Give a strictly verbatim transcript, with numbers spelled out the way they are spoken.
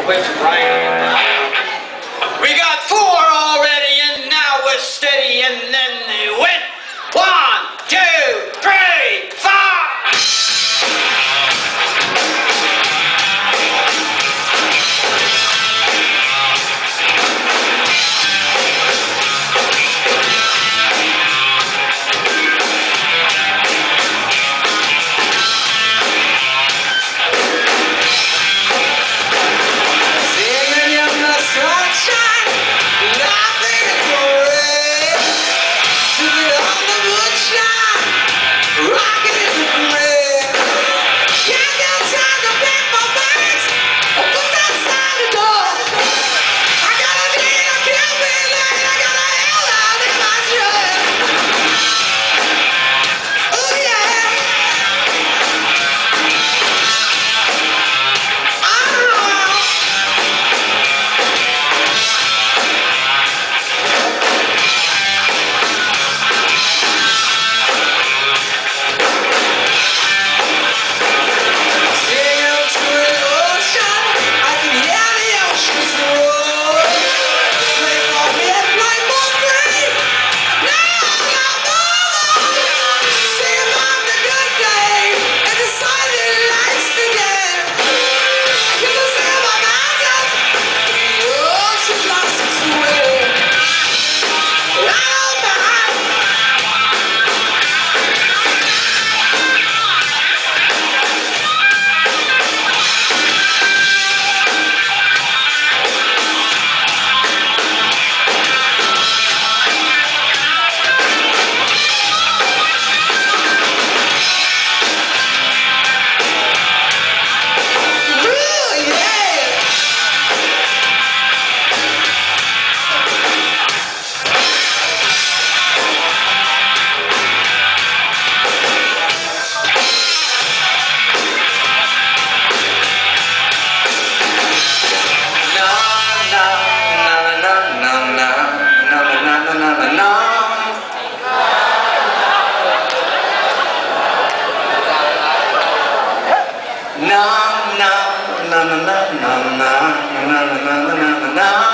with rain. We got four already, and now we're steady, and then they went. One, two, three, four. Na na na na na na na na na na na na.